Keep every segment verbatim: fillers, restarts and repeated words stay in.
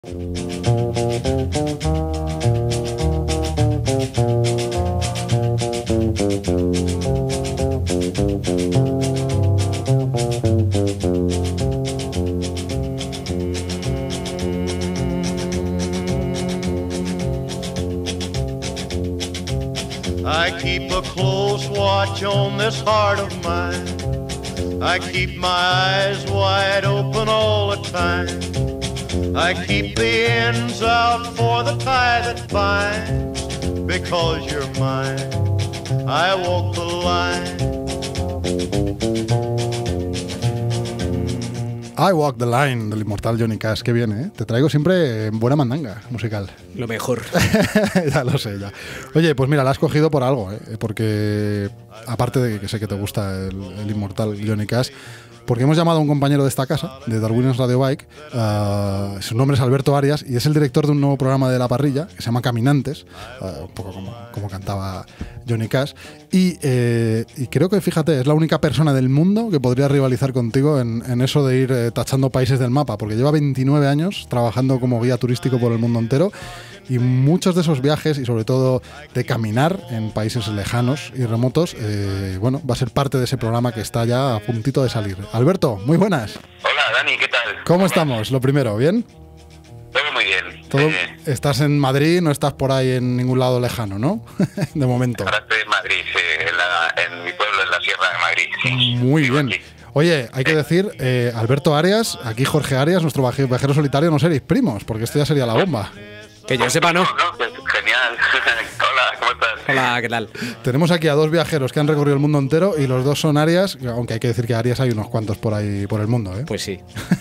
I keep a close watch on this heart of mine. I keep my eyes wide open all the time. I keep the ends out for the tie that binds. Because you're mine, I walk the line. I Walk the Line, del inmortal Johnny Cash. Qué bien, ¿eh? Te traigo siempre buena mandanga musical. Lo mejor. Ya lo sé, ya. Oye, pues mira, la has cogido por algo, ¿eh? Porque, aparte de que sé que te gusta el, el inmortal Johnny Cash, porque hemos llamado a un compañero de esta casa, de Darwin's Radio Bike, uh, su nombre es Alberto Arias, y es el director de un nuevo programa de La Parrilla, que se llama Caminantes, uh, un poco como, como cantaba Johnny Cash, y, eh, y creo que, fíjate, es la única persona del mundo que podría rivalizar contigo en, en eso de ir eh, tachando países del mapa, porque lleva veintinueve años trabajando como guía turístico por el mundo entero, y muchos de esos viajes, y sobre todo de caminar en países lejanos y remotos, eh, bueno, va a ser parte de ese programa que está ya a puntito de salir. Alberto, muy buenas. Hola, Dani, ¿qué tal? ¿Cómo estamos? Lo primero, ¿bien? Todo muy bien. Todo, eh, estás en Madrid, no estás por ahí en ningún lado lejano, ¿no? De momento. Ahora estoy en Madrid, sí, en, la, en mi pueblo, en la Sierra de Madrid. Sí. Muy Vivo bien. aquí. Oye, hay que decir, eh, Alberto Arias, aquí Jorge Arias, nuestro viaje- viajero solitario, no seréis primos, porque esto ya sería la bomba. Que yo sepa, no. No, pues, genial. Hola, ¿cómo estás? Hola, ¿qué tal? Tenemos aquí a dos viajeros que han recorrido el mundo entero y los dos son Arias, aunque hay que decir que Arias hay unos cuantos por ahí por el mundo, ¿eh? Pues sí.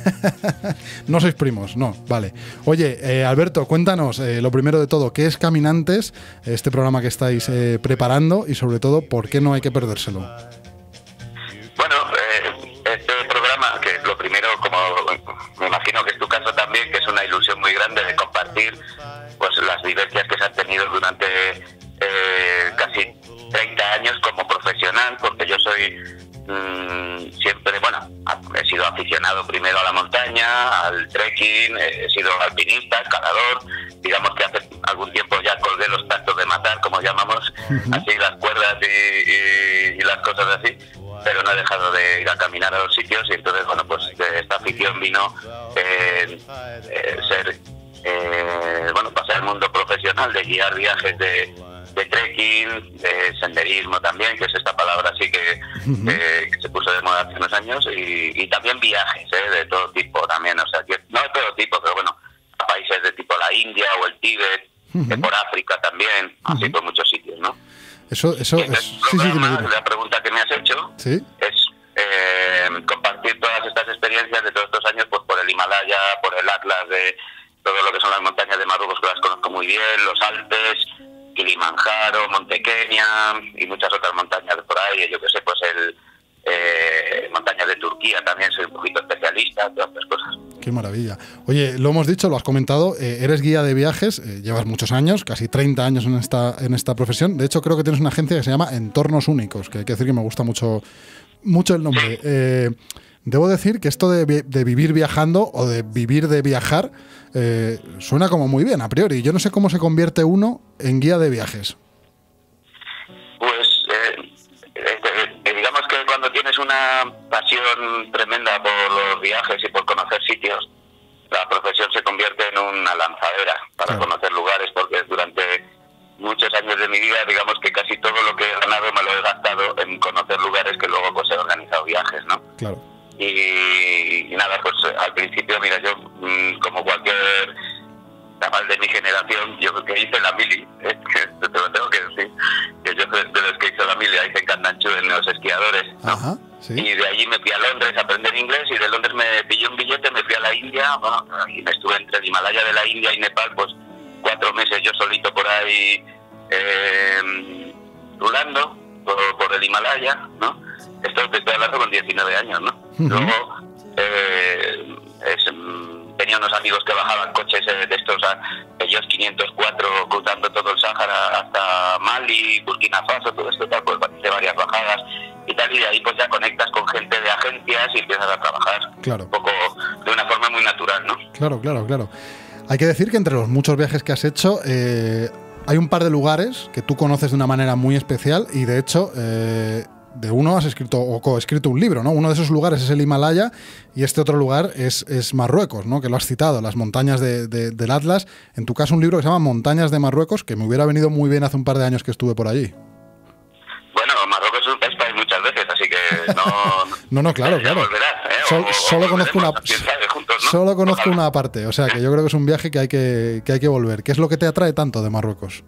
No sois primos, no, vale. Oye, eh, Alberto, cuéntanos, eh, lo primero de todo, ¿qué es Caminantes, este programa que estáis eh, preparando y sobre todo, por qué no hay que perdérselo? Bueno, eh, este programa, que lo primero, como me imagino que es tu caso también, que es una ilusión muy grande de compartir pues las vivencias que se han tenido durante eh, casi treinta años como profesional, porque yo soy mmm, siempre, bueno, he sido aficionado primero a la montaña, al trekking, he sido alpinista, escalador, digamos que hace algún tiempo ya colgué los tactos de matar, como llamamos, uh-huh. así las cuerdas y, y, y las cosas así, pero no he dejado de ir a caminar a los sitios y entonces, bueno, pues de esta afición vino eh, eh, ser, eh, bueno, pasar al mundo profesional de guiar viajes de, de trekking, de senderismo también, que es esta palabra así que, uh-huh. eh, que se puso de moda hace unos años, y, y también viajes eh, de todo tipo también, o sea, que, no de todo tipo, pero bueno, a países de tipo la India o el Tíbet, uh-huh. eh, por África también, uh-huh. así por muchos sitios, ¿no? Eso, eso, y entonces, es, sí, sí, dime, dime. La pregunta que me has hecho ¿Sí? es eh, compartir todas estas experiencias de todos estos años, pues por el Himalaya, por el Atlas, de todo lo que son las montañas de Marruecos, que las conozco muy bien, los Alpes, Kilimanjaro, Monte Kenia y muchas otras montañas de por ahí, yo que sé, pues el eh, montañas de Turquía también, soy un poquito especialista, todas estas cosas. Qué maravilla. Oye, lo hemos dicho, lo has comentado, eh, eres guía de viajes, eh, llevas muchos años, casi treinta años en esta, en esta profesión. De hecho, creo que tienes una agencia que se llama Entornos Únicos, que hay que decir que me gusta mucho, mucho el nombre. Sí. Eh, debo decir que esto de, de vivir viajando o de vivir de viajar eh, suena como muy bien a priori. Yo no sé cómo se convierte uno en guía de viajes. Pues eh, eh, digamos que cuando tienes una pasión tremenda por los viajes y por conocer sitios, la profesión se convierte en una lanzadera para claro. conocer lugares, porque durante muchos años de mi vida, digamos que casi todo lo que he ganado me lo he gastado en conocer lugares que luego pues he organizado viajes, ¿no? Claro. Y, y nada, pues al principio, mira, yo como cualquier chaval de mi generación, yo que hice la mili, ¿eh? te lo tengo que decir, que yo soy de los que hizo la mili, ahí se Candanchú en los esquiadores, ¿no? Ajá, sí. Y de allí me fui a Londres a aprender inglés, y de Londres me pillé un billete, me fui a la India, bueno, y me estuve entre el Himalaya de la India y Nepal, pues cuatro meses yo solito por ahí eh, rulando por, por el Himalaya, ¿no? Esto te estoy hablando con diecinueve años, ¿no? Uh-huh. Luego eh, es, tenía unos amigos que bajaban coches de estos, ellos quinientos cuatro, cruzando todo el Sáhara hasta Mali, Burkina Faso, todo esto, tal, pues de varias bajadas y tal, y de ahí pues ya conectas con gente de agencias y empiezas a trabajar claro. un poco de una forma muy natural, ¿no? Claro, claro, claro. Hay que decir que entre los muchos viajes que has hecho, eh, hay un par de lugares que tú conoces de una manera muy especial y de hecho eh, de uno has escrito o coescrito un libro, ¿no? Uno de esos lugares es el Himalaya y este otro lugar es, es Marruecos, ¿no? Que lo has citado, las montañas de, de, del Atlas. En tu caso un libro que se llama Montañas de Marruecos, que me hubiera venido muy bien hace un par de años que estuve por allí. Bueno, Marruecos es un país muchas veces, así que no... no, no, claro, claro. Volverás, ¿eh? Sol, o, solo o conozco una sabe, juntos, ¿no? solo conozco Ojalá. una parte, o sea que yo creo que es un viaje que hay que, que hay que volver. ¿Qué es lo que te atrae tanto de Marruecos?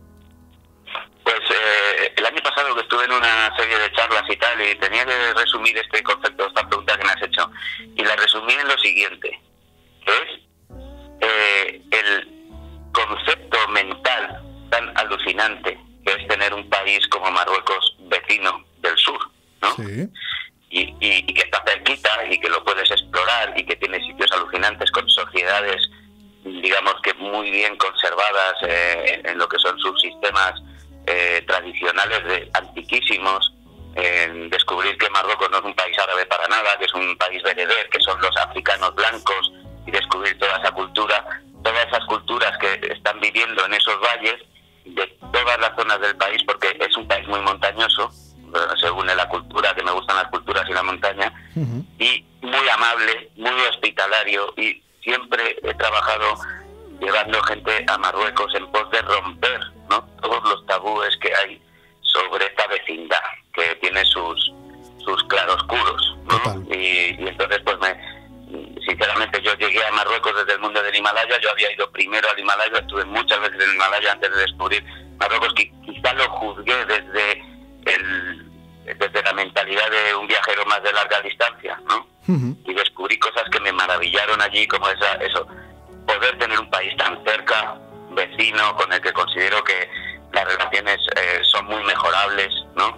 Pues eh, el año pasado que estuve en una serie de charlas y tal, y tenía que resumir este concepto, esta pregunta que me has hecho, y la resumí en lo siguiente, que es eh, el concepto mental tan alucinante que es tener un país como Marruecos vecino del sur, ¿no? Sí. Y, y, y que está cerquita y que lo puedes explorar y que tiene sitios alucinantes con sociedades, digamos que muy bien conservadas eh, en lo que son sus sistemas eh, tradicionales de antiquísimos, en descubrir que Marruecos no es un país árabe para nada, que es un país bereber, que son los africanos blancos, y descubrir toda esa cultura, todas esas culturas que están viviendo en esos valles de todas las zonas del país, porque es un país muy montañoso, se une la cultura, que me gustan las culturas y la montaña, uh-huh. y muy amable, muy hospitalario, y siempre he trabajado llevando gente a Marruecos en pos de romper, ¿no?, todos los tabúes que hay sobre esta vecindad, que tiene sus sus claroscuros, ¿no? Y, y entonces pues me sinceramente yo llegué a Marruecos desde el mundo del Himalaya. Yo había ido primero al Himalaya, estuve muchas veces en el Himalaya antes de descubrir Marruecos, que quizá lo juzgué desde el desde la mentalidad de un viajero más de larga distancia, ¿no? Uh-huh. Y descubrí cosas que me maravillaron allí, como esa, eso, poder tener un país tan cerca, vecino, con el que considero que las relaciones eh, son muy mejorables, ¿no?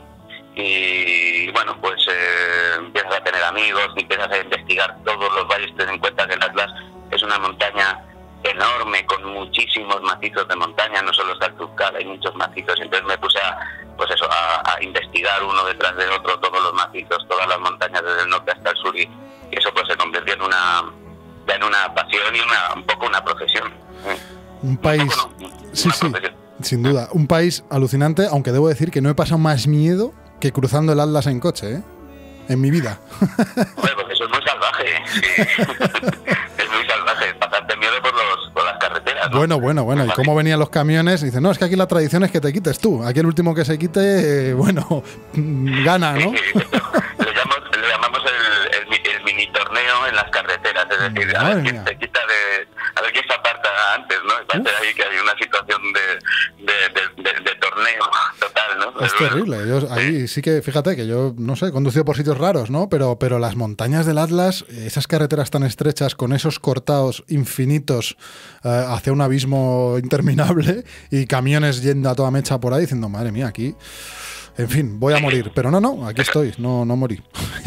Y bueno, pues eh, empiezas a tener amigos, empiezas a investigar todos los valles. Ten en cuenta que el Atlas es una montaña enorme con muchísimos macizos de montaña, no solo está el Turcal, hay muchos macizos. Entonces me puse a, pues eso, a, a investigar uno detrás de otro todos los macizos, todas las montañas desde el norte hasta el sur, y, y eso pues se convirtió en una ya en una pasión y una, un poco una profesión. ¿eh? Un país, un poco, no, sí, sí, profesión. Sin duda, un país alucinante, aunque debo decir que no he pasado más miedo que cruzando el Atlas en coche, ¿eh? En mi vida. Hombre, porque eso es muy salvaje. Sí. Es muy salvaje. Pasarte miedo por, los, por las carreteras, ¿no? Bueno, bueno, bueno. ¿Y cómo venían los camiones? Y dicen, no, es que aquí la tradición es que te quites tú. Aquí el último que se quite, eh, bueno, gana, ¿no? Sí, sí. Le, llamamos, le llamamos el, el, el mini torneo en las carreteras. Es decir, a ver quién se quita de... A ver quién se aparta antes, ¿no? Y parece ahí que hay una situación de, de, de, de, de torneo total, ¿no? Es terrible. Yo, ahí sí que, fíjate, que yo, no sé, he conducido por sitios raros, ¿no? Pero, pero las montañas del Atlas, esas carreteras tan estrechas, con esos cortados infinitos eh, hacia un abismo interminable y camiones yendo a toda mecha por ahí diciendo, madre mía, aquí... En fin, voy a morir. Pero no, no, aquí estoy, no, no morí.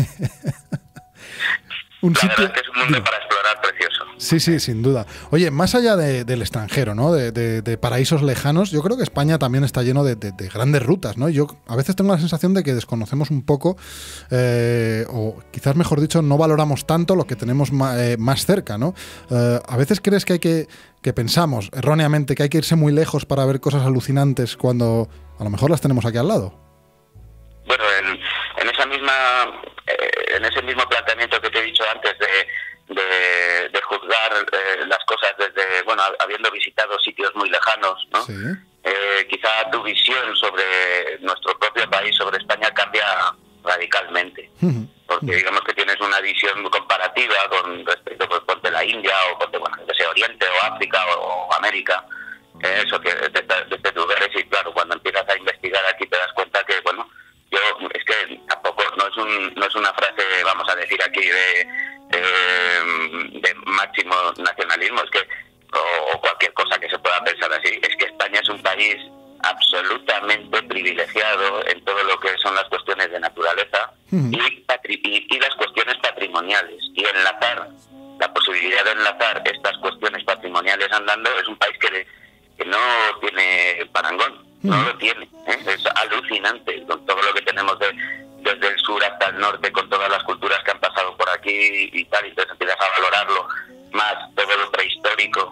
Un La sitio... verdad es que es un mundo para explorar precioso. Sí, sí, sin duda. Oye, más allá de, del extranjero, ¿no? De, de, de paraísos lejanos, yo creo que España también está lleno de, de, de grandes rutas, ¿no? Yo a veces tengo la sensación de que desconocemos un poco, eh, o quizás mejor dicho, no valoramos tanto lo que tenemos ma, eh, más cerca, ¿no? Eh, a veces crees que hay que, que pensamos erróneamente que hay que irse muy lejos para ver cosas alucinantes cuando a lo mejor las tenemos aquí al lado. Bueno, en, en esa misma, eh, en ese mismo planteamiento que te he dicho antes de, de, de juzgar eh, las cosas desde, bueno, habiendo visitado sitios muy lejanos, ¿no? Sí. Eh, quizá tu visión sobre nuestro propio país, sobre España, cambia radicalmente, uh-huh. porque digamos que tienes una visión comparativa con respecto, pues, ponte la India o ponte, bueno, desde Oriente o África o, o América, eh, eso que desde, desde lugares, y claro, cuando empiezas a investigar aquí te das cuenta que, bueno, yo, es que tampoco, no es un, no es una frase, vamos a decir aquí, de, de, de máximo nacionalismo, es que, o, o cualquier cosa que se pueda pensar así, es que España es un país absolutamente privilegiado en todo lo que son las cuestiones de naturaleza mm. y, patri y, y las cuestiones patrimoniales, y enlazar, la posibilidad de enlazar estas cuestiones patrimoniales andando, es un país que, que no tiene parangón. No lo tiene, ¿eh? Es alucinante con todo lo que tenemos de, desde el sur hasta el norte, con todas las culturas que han pasado por aquí y tal, y entonces empiezas a valorarlo más, todo lo prehistórico, todo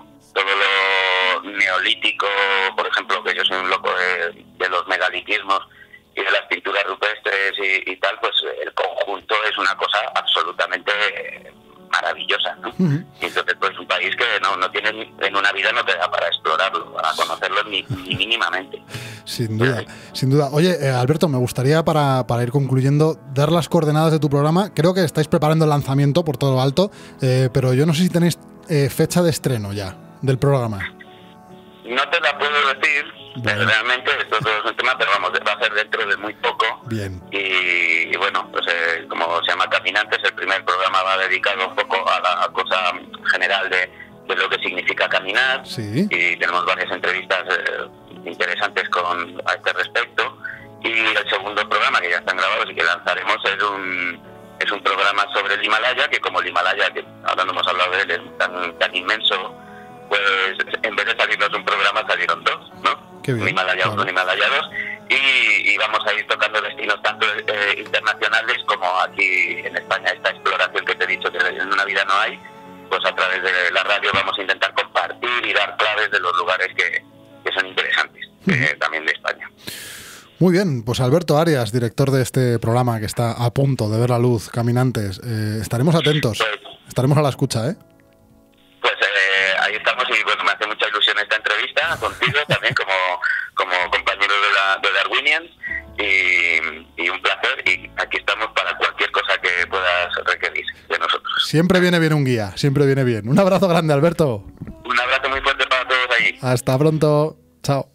todo lo neolítico, por ejemplo, que yo soy un loco de, de los megalitismos y de las pinturas rupestres y, y tal, pues el conjunto es una cosa absolutamente maravillosa, ¿no? Uh-huh. Y entonces, pues un país que no, no tiene, en una vida no te da para explorarlo, para conocerlo ni, ni mínimamente. Sin duda, sí. sin duda. Oye, eh, Alberto, me gustaría para, para ir concluyendo dar las coordenadas de tu programa. Creo que estáis preparando el lanzamiento por todo lo alto, eh, pero yo no sé si tenéis eh, fecha de estreno ya del programa. No te la puedo decir, bueno. realmente esto todo es un tema, pero vamos, va a ser dentro de muy poco. Bien. Y, y bueno, pues eh, como se llama Caminantes, el primer programa va dedicado un poco a la cosa general de, de lo que significa caminar. Sí. Y tenemos varias entrevistas eh, interesantes con a este respecto. Y el segundo programa, que ya están grabados y que lanzaremos, es un es un programa sobre el Himalaya, que como el Himalaya, que ahora no hemos hablado de él, es tan, tan inmenso, pues en vez de salirnos un programa salieron dos, ¿no? Qué bien, un Himalaya claro. uno, un Himalaya dos, y, y vamos a ir tocando destinos tanto eh, internacionales como aquí en España. Esta exploración que te he dicho que en una vida no hay, pues a través de la radio vamos a intentar compartir y dar claves de los lugares que, que son interesantes, eh, también de España. Muy bien, pues Alberto Arias, director de este programa que está a punto de ver la luz, Caminantes, eh, estaremos atentos, pues, estaremos a la escucha, ¿eh? Pues eh, ahí estamos y bueno, me hace mucha ilusión esta entrevista contigo también como, como compañero de la de Darwinians y, y un placer, y aquí estamos para cualquier cosa que puedas requerir de nosotros. Siempre viene bien un guía, siempre viene bien. Un abrazo grande, Alberto. Un abrazo muy fuerte para todos allí. Hasta pronto, chao.